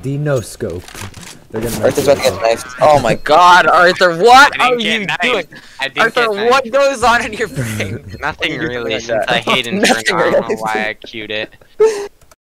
The no scope. They're gonna Arthur's about to get knifed. Oh my god, Arthur, what are you doing? Arthur, what goes on in your brain? Nothing really, like since that? I hate Nothing insurance. I don't know really. why I queued it.